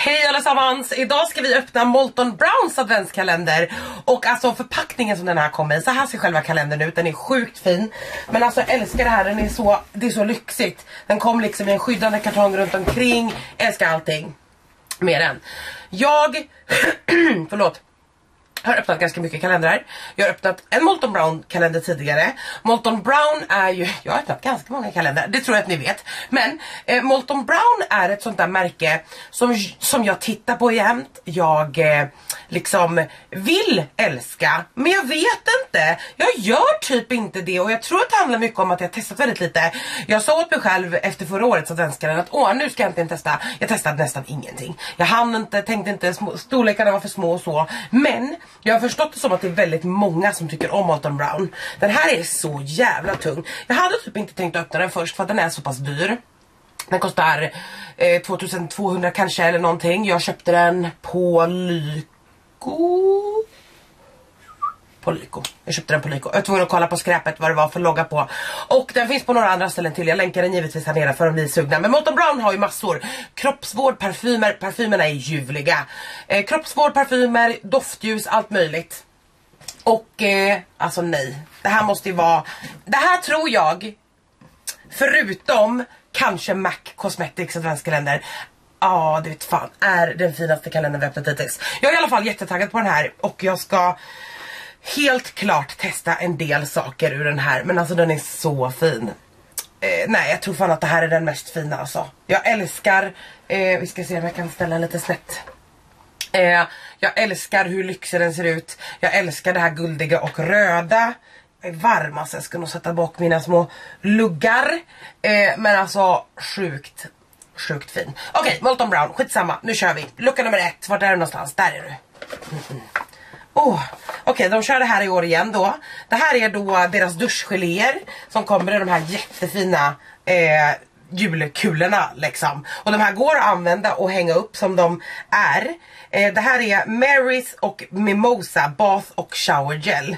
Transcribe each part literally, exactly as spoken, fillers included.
Hej allesammans! Idag ska vi öppna Molton Browns adventskalender. Och alltså förpackningen som den här kommer i, så här ser själva kalendern ut. Den är sjukt fin. Men alltså jag älskar det här, den är så, det är så lyxigt. Den kom liksom i en skyddande kartong runt omkring. Älskar allting med den. Jag, förlåt. Jag har öppnat ganska mycket kalendrar. Jag har öppnat en Molton Brown kalender tidigare. Molton Brown är ju... Jag har öppnat ganska många kalendrar, det tror jag att ni vet. Men eh, Molton Brown är ett sånt där märke som, som jag tittar på jämt. Jag eh, liksom vill älska, men jag vet inte. Jag gör typ inte det, och jag tror att det handlar mycket om att jag har testat väldigt lite. Jag sa åt mig själv efter förra årets adventskalender att åh, nu ska jag inte testa. Jag testade nästan ingenting. Jag hann inte, tänkte inte, små, storlekarna var för små och så. Men jag har förstått det som att det är väldigt många som tycker om Molton Brown. Den här är så jävla tung. Jag hade typ inte tänkt öppna den först för att den är så pass dyr. Den kostar eh, tvåtusentvåhundra kanske eller någonting. Jag köpte den på Lyko. På Lyko. Jag köpte den på Lyko. Jag var tvungen att kolla på skräpet vad det var för logga på. Och den finns på några andra ställen till. Jag länkar den givetvis här nere för om ni är sugna. Men Molton Brown har ju massor. Kroppsvård, parfymer. Parfymerna är ljuvliga. Eh, kroppsvård, parfymer, doftljus, allt möjligt. Och eh, alltså nej. Det här måste ju vara... Det här tror jag, förutom kanske Mac Cosmetics adventskalender, ja, det vet fan, är den finaste kalendern vi öppnat hittills. Jag är i alla fall jättetaggad på den här. Och jag ska helt klart testa en del saker ur den här. Men alltså den är så fin. eh, Nej, jag tror fan att det här är den mest fina alltså. Jag älskar eh, vi ska se om jag kan ställa lite snett. eh, Jag älskar hur lyxig den ser ut. Jag älskar det här guldiga och röda. Jag är varm alltså, jag ska nog sätta bak mina små luggar. eh, Men alltså sjukt Sjukt fin. Okej, okay, Molton Brown, skitsamma, nu kör vi. Lucka nummer ett, vart är du någonstans? Där är du. Mm-mm. Oh, okej, okay, de kör det här i år igen då. Det här är då deras duschgeléer som kommer i de här jättefina eh, julkulorna liksom. Och de här går att använda och hänga upp som de är. eh, Det här är Mary's och Mimosa Bath och Shower Gel.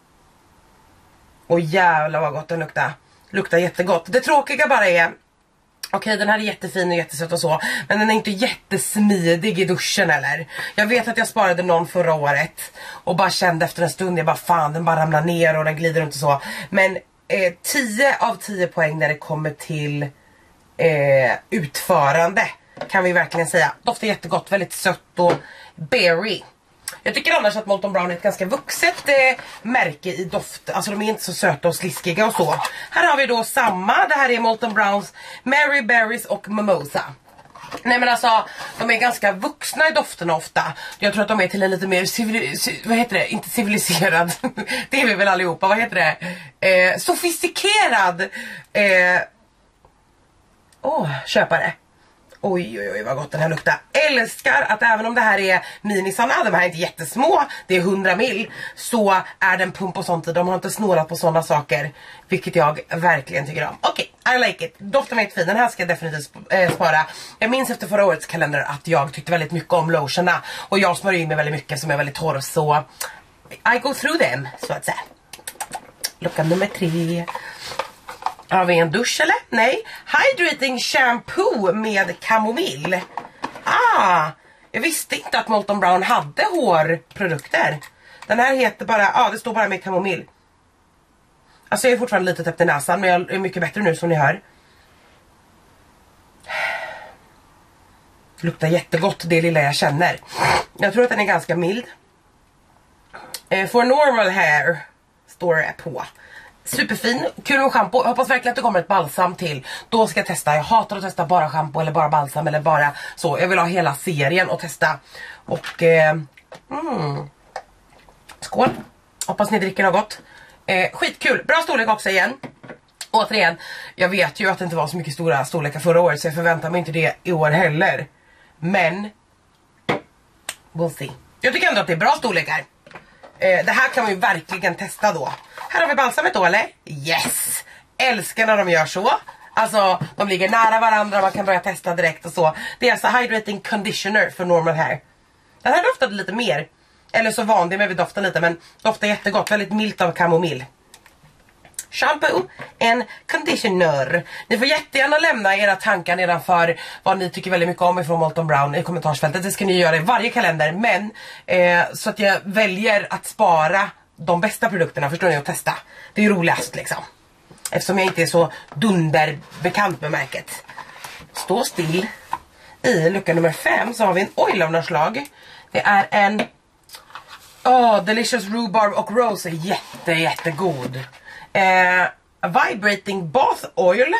Och jävlar vad gott den luktar. Luktar jättegott. Det tråkiga bara är, okej, den här är jättefin och jättesöt och så, men den är inte jättesmidig i duschen eller. Jag vet att jag sparade någon förra året och bara kände efter en stund, jag bara fan, den bara ramlar ner och den glider inte så. Men eh, tio av tio poäng när det kommer till eh, utförande, kan vi verkligen säga. Doftar jättegott, väldigt sött och berry. Jag tycker annars att Molton Brown är ett ganska vuxet eh, märke i doft. Alltså de är inte så söta och sliskiga och så. Här har vi då samma. Det här är Molton Browns Mary Berries och Mimosa. Nej men alltså, de är ganska vuxna i dofterna ofta. Jag tror att de är till en lite mer civil, vad heter det? Inte civiliserad. Det är vi väl allihopa, vad heter det? Eh, sofistikerad eh, Åh, köpare. Oj, oj, oj, vad gott den här luktar. Älskar att även om det här är minisarna, de här är inte jättesmå, det är hundra mil, så är den pump och sånt. De har inte snålat på sådana saker, vilket jag verkligen tycker om. Okej, okay, I like it. Doften är fin, den här ska jag definitivt spara. Jag minns efter förra årets kalender att jag tyckte väldigt mycket om lotionerna. Och jag smörjer in mig väldigt mycket som är väldigt torr, så I go through them, så att säga. Lucka nummer tre. Har vi en dusch eller? Nej. Hydrating shampoo med kamomill. Ah, jag visste inte att Molton Brown hade hårprodukter. Den här heter bara, ja ah, det står bara med kamomill. Alltså jag är fortfarande lite täppt i näsan, men jag är mycket bättre nu som ni hör. Luktar jättegott, det lilla jag känner. Jag tror att den är ganska mild. eh, For normal hair står det på. Superfin, kul med shampoo. Jag hoppas verkligen att det kommer ett balsam till. Då ska jag testa, jag hatar att testa bara shampoo eller bara balsam eller bara så. Jag vill ha hela serien och testa. Och eh, mm. skål. Hoppas ni dricker något. eh, Skitkul, bra storlek också igen. Återigen, jag vet ju att det inte var så mycket stora storlekar förra året, så jag förväntar mig inte det i år heller. Men we'll see. Jag tycker ändå att det är bra storlekar. eh, Det här kan man ju verkligen testa då. Här har vi balsamet då, eller? Yes! Älskar när de gör så. Alltså, de ligger nära varandra, man kan börja testa direkt och så. Det är alltså Hydrating Conditioner för normal hair. Den här doftade lite mer. Eller så vanlig, men vi doftar lite, men doftar jättegott. Väldigt milt av kamomill. shampoo and conditioner. Ni får jättegärna lämna era tankar nedanför vad ni tycker väldigt mycket om ifrån Molton Brown i kommentarsfältet. Det ska ni göra i varje kalender. Men eh, så att jag väljer att spara de bästa produkterna, förstår ni, att testa. Det är ju roligast liksom. Eftersom jag inte är så dunderbekant med märket. Stå still. I lucka nummer fem så har vi en oil av något slag. Det är en oh, Delicious Rhubarb och Rose är jätte jättegod. Eh, vibrating Bath Oil.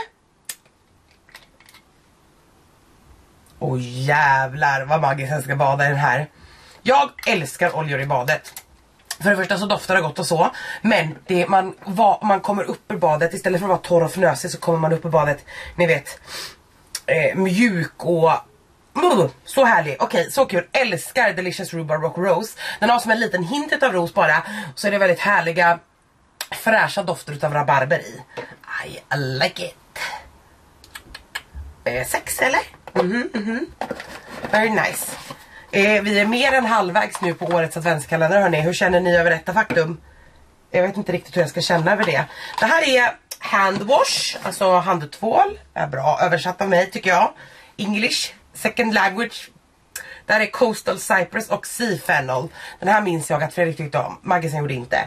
Åh oh, jävlar vad magiskt ska bada i den här. Jag älskar oljor i badet. För det första så doftar det gott och så. Men det, man, va, man kommer upp ur badet. Istället för att vara torr och fnösig så kommer man upp ur badet. Ni vet eh, mjuk och uh, så härlig. Okej, okay, så kul. Älskar Delicious Rhubarb och Rose. Den har som en liten hint av ros bara. Så är det väldigt härliga fräscha dofter utav rabarber i. I like it. eh, Sex eller? Mhm, mhm. Very nice. Eh, vi är mer än halvvägs nu på årets adventskalender, hörni. Hur känner ni över detta faktum? Jag vet inte riktigt hur jag ska känna över det. Det här är handwash, alltså handtvål. Är bra översatt av mig tycker jag. English, second language. Det här är Coastal Cypress och Sea Fennel. Den här minns jag att Fredrik tyckte om. Magazine gjorde inte.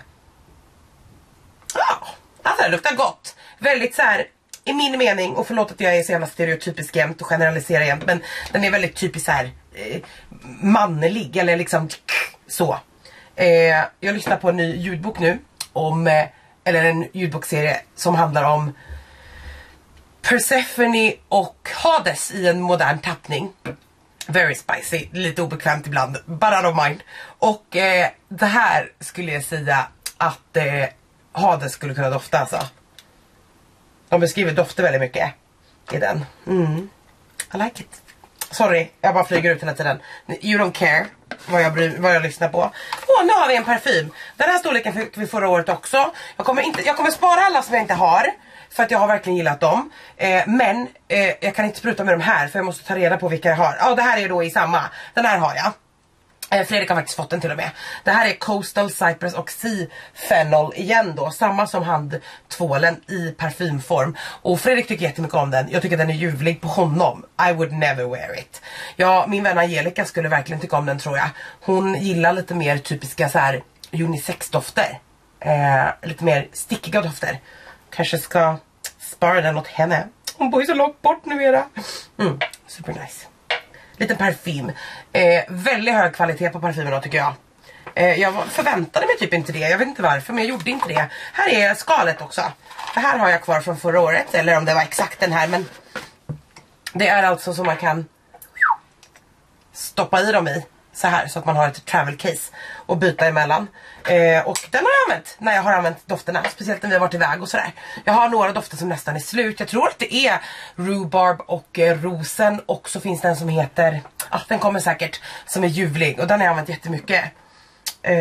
Ja, alltså det luktar gott. Väldigt så här, i min mening, och förlåt att jag är så jävla stereotypisk jämt och generaliserar jämt, men den är väldigt typisk så här eh, manlig eller liksom så. Eh, jag lyssnar på en ny ljudbok nu om, eh, eller en ljudbokserie som handlar om Persephone och Hades i en modern tappning. Very spicy, lite obekvämt ibland, but I don't mind. Och eh, det här skulle jag säga att eh, Hades skulle kunna dofta alltså. De beskriver dofter väldigt mycket i den. Mm. I like it. Sorry, jag bara flyger ut hela tiden. You don't care vad jag, bry, vad jag lyssnar på. Åh, nu har vi en parfym. Den här storleken fick vi förra året också. Jag kommer, inte, jag kommer spara alla som jag inte har. För att jag har verkligen gillat dem. Eh, men eh, jag kan inte spruta med de här. För jag måste ta reda på vilka jag har. Ja, oh, det här är då i samma. Den här har jag. Eh, Fredrik har faktiskt fått den till och med. Det här är Coastal Cypress och Sea Fennel igen då. Samma som handtvålen i parfymform. Och Fredrik tycker jättemycket om den. Jag tycker den är ljuvlig på honom. I would never wear it. Ja, min vän Angelica skulle verkligen tycka om den tror jag. Hon gillar lite mer typiska så här unisex-dofter. Eh, lite mer stickiga dofter. Kanske ska spara den åt henne. Hon bor ju så långt bort numera. Mm, super nice. Liten parfym. Eh, väldigt hög kvalitet på parfymerna tycker jag. Eh, jag förväntade mig typ inte det. Jag vet inte varför, men jag gjorde inte det. Här är skalet också. Det här har jag kvar från förra året. Eller om det var exakt den här. Men det är alltså som man kan stoppa i dem i. Så här, så att man har ett travel case och byta emellan. Eh, och den har jag använt när jag har använt dofterna. Speciellt när vi har varit iväg och sådär. Jag har några dofter som nästan är slut. Jag tror att det är rhubarb och eh, rosen. Och så finns det en som heter, ja ah, den kommer säkert, som är ljuvlig. Och den har jag använt jättemycket. Eh,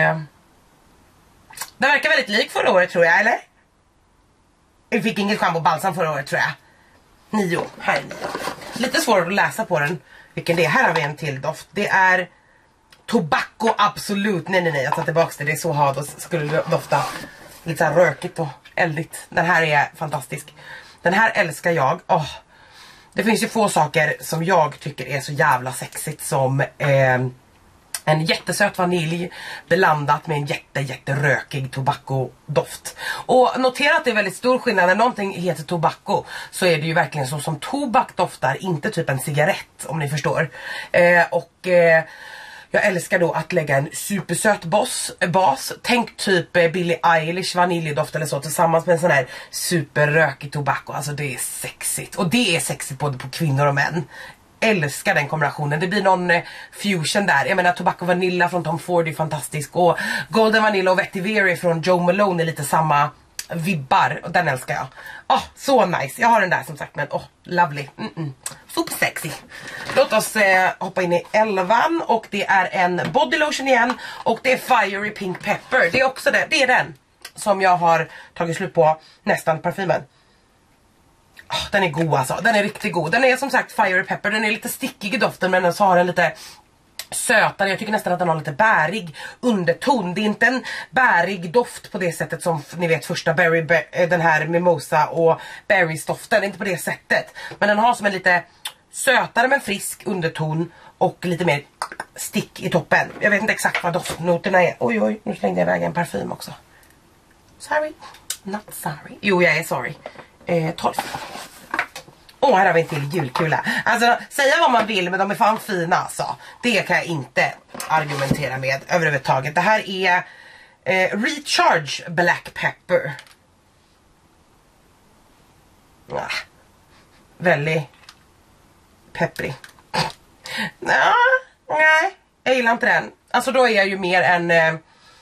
den verkar väldigt lik förra året tror jag, eller? Jag fick inget shampoo och balsam förra året tror jag. Nio, här är nio. Lite svårt att läsa på den. Vilken det är. Här har vi en till doft. Det är tobacco absolut. Nej nej nej, jag tar tillbaka det. Det är så had och skulle dofta lite så här rökigt och eldigt. Den här är fantastisk. Den här älskar jag. Oh. Det finns ju få saker som jag tycker är så jävla sexigt som eh, en jättesöt vanilj blandat med en jätte jätte rökig tobacco-doft. Och notera att det är väldigt stor skillnad. När någonting heter tobacco så är det ju verkligen så som tobak doftar, inte typ en cigarett om ni förstår. Eh, och eh, jag älskar då att lägga en supersöt boss, bas. Tänk typ eh, Billie Eilish vaniljedoft eller så tillsammans med en sån här superrökig tobacco. Alltså det är sexigt. Och det är sexigt både på kvinnor och män. Älskar den kombinationen. Det blir någon eh, fusion där. Jag menar Tobacco Vanilla från Tom Ford är fantastisk. Och Golden Vanilla och Vetiver från Joe Malone är lite samma vibbar. Och den älskar jag. Åh, oh, så nice. Jag har den där som sagt. Men åh, oh, lovely. Mm -mm. Super sexy. Låt oss eh, hoppa in i elvan. Och det är en body lotion igen. Och det är Fiery Pink Pepper. Det är också det. Det är den som jag har tagit slut på nästan parfymen. Oh, den är god alltså, den är riktigt god. Den är som sagt Fiery Pepper, den är lite stickig i doften men den så har den lite sötare. Jag tycker nästan att den har lite bärig underton. Det är inte en bärig doft på det sättet som ni vet första berry, den här mimosa och berries doften. Inte på det sättet. Men den har som en lite sötare men frisk underton och lite mer stick i toppen. Jag vet inte exakt vad doftnoterna är. Oj oj, nu slängde jag iväg en parfym också. Sorry, not sorry. Jo, jag är sorry. Eh, tolv. Åh, oh, här har vi en till julkula. Alltså, säga vad man vill, men de är fan fina alltså. Det kan jag inte argumentera med överhuvudtaget. Det här är eh, Recharge Black Pepper. Ah, väldigt pepprig. Nah, nej, jag gillar inte den. Alltså då är jag ju mer en eh,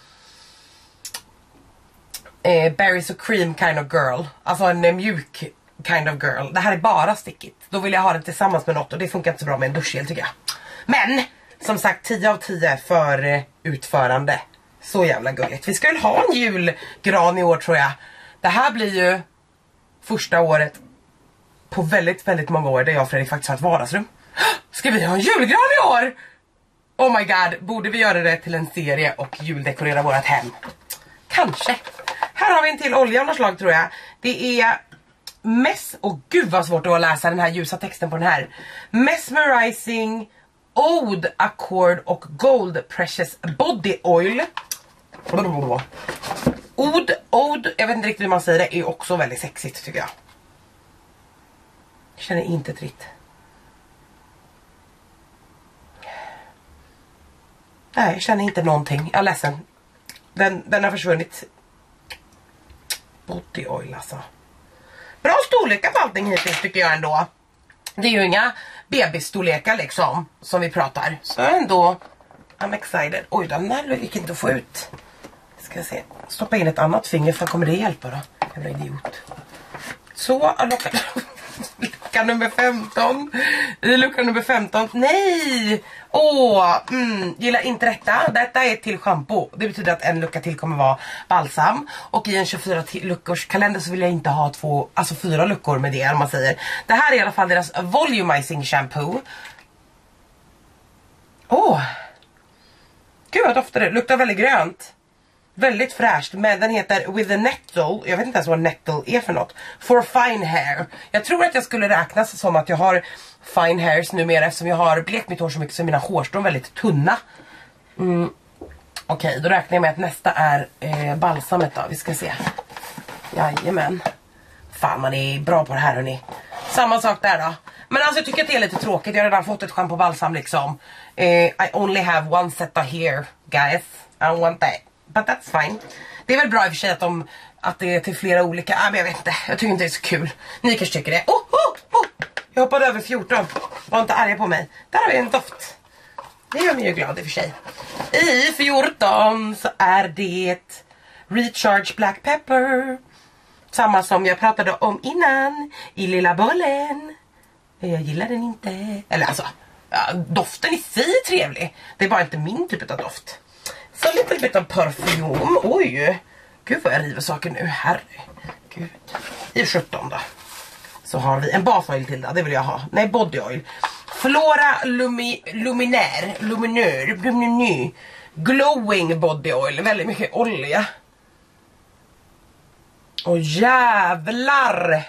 eh, berries och cream kind of girl. Alltså en eh, mjuk kind of girl. Det här är bara stickigt. Då vill jag ha det tillsammans med något och det funkar inte så bra med en duschgel tycker jag. Men som sagt tio av tio för eh, utförande. Så jävla gulligt. Vi ska väl ha en julgran i år tror jag. Det här blir ju första året på väldigt väldigt många år där jag och Fredrik faktiskt har ett vardagsrum. Ska vi ha en julgran i år? Oh my god, borde vi göra det till en serie och juldekorera vårat hem? Kanske. Här har vi en till olja av något slag tror jag. Det är Mess, och gud vad svårt att läsa den här ljusa texten på den här. Mesmerizing Ode Accord och Gold Precious Body Oil. Ode, Ode, jag vet inte riktigt hur man säger det, är också väldigt sexigt tycker jag. Jag känner inte tritt. Nej, jag känner inte någonting. Jag är ledsen. Den, den har försvunnit. Body oil alltså. Bra storlekar på allting hittills tycker jag ändå. Det är ju inga bebisstorlekar liksom som vi pratar. Så ändå, I'm excited. Oj, den där gick inte att få ut. Ska se. Stoppa in ett annat finger för kommer det hjälpa då? Jävla idiot. Så, lucka, lucka nummer femton. I lucka nummer femton. Nej! Åh, mm, gillar inte detta. Detta är till shampoo. Det betyder att en lucka till kommer vara balsam. Och i en tjugofyra luckors kalender så vill jag inte ha två, alltså fyra luckor med det om man säger. Det här är i alla fall deras volumizing shampoo. Åh! Gud vad doftar det. Luktar väldigt grönt. Väldigt fräscht, men den heter With a Nettle. Jag vet inte ens vad nettle är för något. For fine hair. Jag tror att jag skulle räknas som att jag har fine hairs numera, eftersom jag har blekt mitt hår så mycket så mina hårstrån väldigt tunna. Mm. Okej, okay, då räknar jag med att nästa är eh, balsamet då. Vi ska se. Jajamän. Fan, man är bra på det här hörni. Samma sak där då. Men alltså jag tycker att det är lite tråkigt. Jag har redan fått ett shampoo balsam liksom. Eh, I only have one set of hair, guys. I don't want that. But that's fine. Det är väl bra i och för sig att, de, att det är till flera olika. Ah, men jag vet inte, jag tycker inte det är så kul. Ni kanske tycker det. Oh, oh, oh. Jag hoppade över fjorton. Var inte arga på mig. Där har vi en doft. Det gör mig ju glad i och för sig. I fjorton så är det Recharge Black Pepper. Samma som jag pratade om innan. I lilla bollen. Jag gillar den inte. Eller alltså, ja, doften i sig är trevlig. Det är bara inte min typ av doft. Så lite bit av parfym. Oj. Gud vad jag river saker nu. Herregud. I sjutton då. Så har vi en basoil till då. Det vill jag ha. Nej, body oil. Flora Lumi, Luminaire. Luminör. Luminör. Glowing body oil. Väldigt mycket olja. Åh jävlar.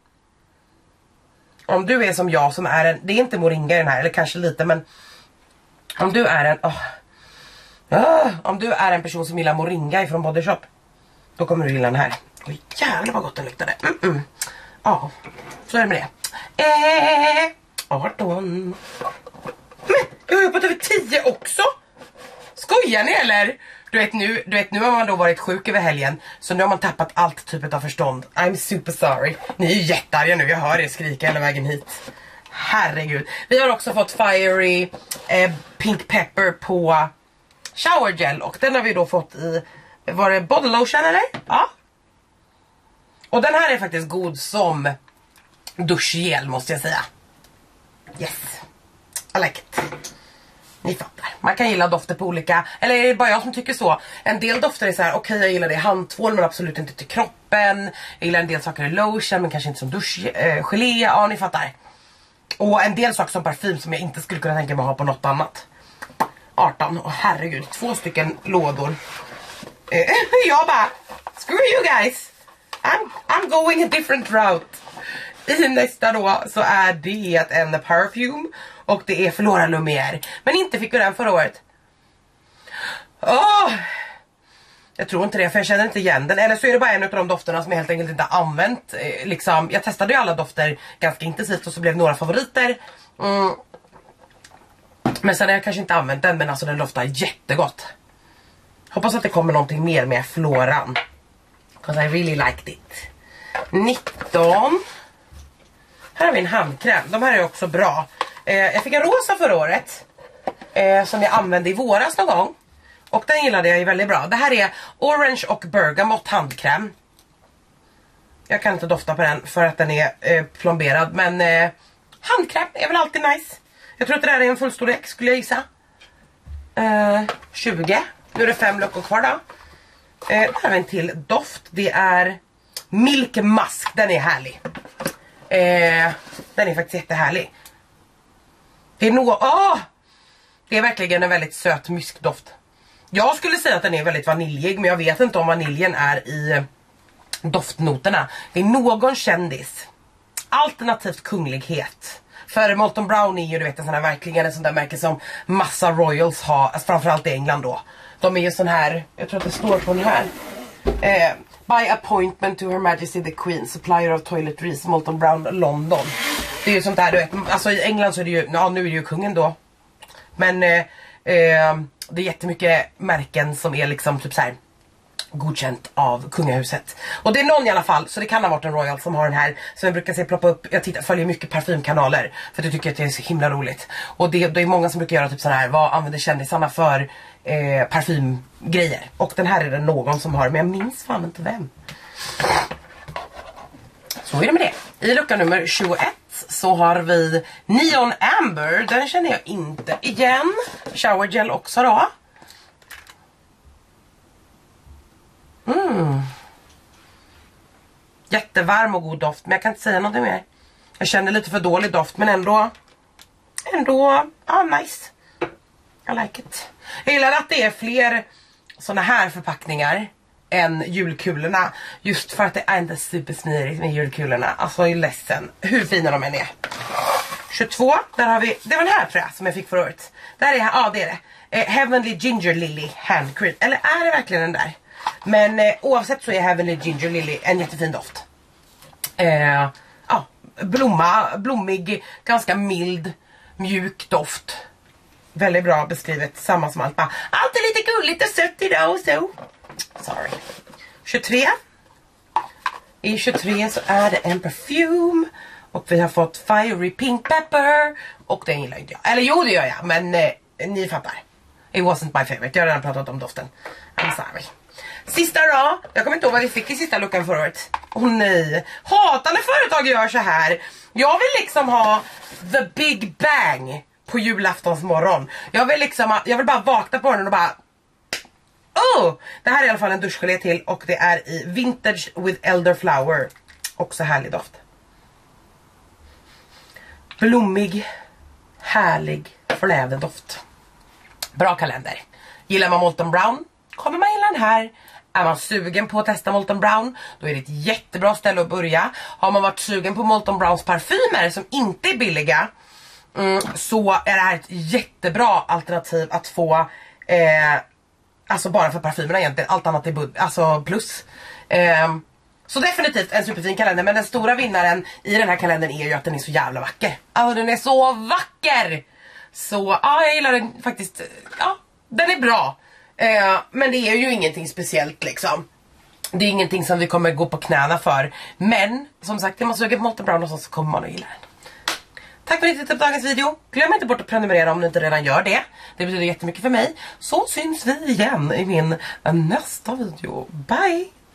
Om du är som jag som är en. Det är inte moringa i den här. Eller kanske lite. Men om du är en. Oh, Uh, om du är en person som gillar moringa ifrån Body Shop, då kommer du gilla den här. Oj jävlar vad gott den luktade. Mm -mm. Ja, så är det med det. Eh, arton. Men jag har jobbat över tio också. Skojar ni eller? Du vet, nu, du vet nu har man då varit sjuk över helgen. Så nu har man tappat allt typ av förstånd. I'm super sorry. Ni är jättearga nu, jag hör er skrika hela vägen hit. Herregud. Vi har också fått Fiery eh, Pink Pepper på shower gel, och den har vi då fått i, var det body lotion eller? Ja. Och den här är faktiskt god som duschgel måste jag säga. Yes. I like it. Ni fattar. Man kan gilla dofter på olika, eller är det bara jag som tycker så? En del dofter är så här: okej okay, jag gillar det i handtvål men absolut inte till kroppen. Jag gillar en del saker i lotion men kanske inte som duschgelé. Eh, ja, ni fattar. Och en del saker som parfym som jag inte skulle kunna tänka mig ha på något annat. arton. Och herregud, två stycken lådor. Eh, jag bara, screw you guys. I'm, I'm going a different route. I nästa då så är det en perfume. Och det är Flora Lumière. Men inte fick vi den förra året. Åh! Jag tror inte det, för jag känner inte igen den. Eller så är det bara en av de dofterna som jag helt enkelt inte har använt. eh, liksom, Jag testade ju alla dofter ganska intensivt och så blev några favoriter. mm. Men sen har jag kanske inte använt den. Men alltså den doftar jättegott. Hoppas att det kommer någonting mer med floran. Because I really liked it. nitton. Här har vi en handkräm. De här är också bra. eh, Jag fick en rosa förra året. eh, Som jag använde i våras någon gång. Och den gillade jag ju väldigt bra. Det här är Orange och Bergamot handkräm. Jag kan inte dofta på den för att den är eh, plomberad. Men eh, handkräm är väl alltid nice. Jag tror att det där är en fullstorlek, skulle jag gissa. eh, tjugo. Nu är det fem luckor kvar då. eh, Här har vi en till doft. Det är Milk Musk. Den är härlig. eh, Den är faktiskt jättehärlig. Det är nog... Åh! Det är verkligen en väldigt söt myskdoft. Jag skulle säga att den är väldigt vaniljig, men jag vet inte om vaniljen är i doftnoterna. Det är någon kändis. Alternativt kunglighet. För Molton Brown är ju, du vet, en sån här verkligen en sån där märke som massa royals har, alltså framförallt i England då. De är ju sån här, jag tror att det står på den här. Eh, by appointment to Her Majesty the Queen, supplier of toiletries, Molton Brown, London. Det är ju sånt där, du vet, alltså i England så är det ju, ja nu är det ju kungen då. Men eh, eh, det är jättemycket märken som är liksom typ så här godkänt av kungahuset. Och det är någon i alla fall, så det kan ha varit en royal som har den här. Som jag brukar se ploppa upp, jag tittar, följer mycket parfymkanaler för att jag tycker att det är så himla roligt. Och det, det är många som brukar göra typ så här, vad använder kändisarna för eh, parfymgrejer. Och den här är det någon som har, men jag minns fan inte vem. Så är det med det. I lucka nummer tjugoett så har vi Neon Amber. Den känner jag inte igen. Shower gel också då. Mm. Jättevarm och god doft, men jag kan inte säga något mer. Jag känner lite för dålig doft, men ändå ändå, ah, nice. I like it. Jag gillar att det är fler såna här förpackningar än julkulorna. Just för att det är inte supersmidigt med julkulorna. Alltså jag är ledsen hur fina de än är. tjugotvå, där har vi, det var den här tror jag som jag fick förra året. Där är, ja ah, det är det. Eh, Heavenly Ginger Lily Hand Cream. Eller är det verkligen den där? Men eh, oavsett så är Heavenly Ginger Lily en jättefin doft. Eh, ah, blomma, blommig, ganska mild, mjuk doft. Väldigt bra beskrivet, samma som allt. Bara, allt är lite gulligt och sött idag och så. Sorry. tjugotre. I tjugotre så är det en parfym. Och vi har fått Fiery Pink Pepper. Och den gillar inte jag. Eller jo, det gör jag, men eh, ni fattar. It wasn't my favorite. Jag har redan pratat om doften. I'm sorry. Sista då. Jag kommer inte ihåg vad vi fick i sista luckan förra året. Åh oh, nej. Hatande företag gör så här. Jag vill liksom ha the big bang på julaftons morgon. Jag vill liksom, jag vill bara vakna på morgonen och bara oh! Det här är i alla fall en duschgelé till. Och det är i Vintage with Elderflower. Också härlig doft. Blommig, härlig, fläderdoft. Bra kalender. Gillar man Molton Brown kommer man gilla den här. Är man sugen på att testa Molton Brown, då är det ett jättebra ställe att börja. Har man varit sugen på Molton Browns parfymer som inte är billiga, mm, så är det här ett jättebra alternativ att få. eh, Alltså bara för parfymerna egentligen. Allt annat är bud- alltså plus. eh, Så definitivt en superfin kalender. Men den stora vinnaren i den här kalendern är ju att den är så jävla vacker. Alltså den är så vacker. Så ja, jag gillar den faktiskt. Ja, den är bra. Eh, men det är ju ingenting speciellt liksom. Det är ingenting som vi kommer gå på knäna för. Men som sagt, jag måste suga på Molton Brown och så kommer man att gilla den. Tack för att ni tittade på dagens video. Glöm inte bort att prenumerera om ni inte redan gör det. Det betyder jättemycket för mig. Så syns vi igen i min nästa video. Bye!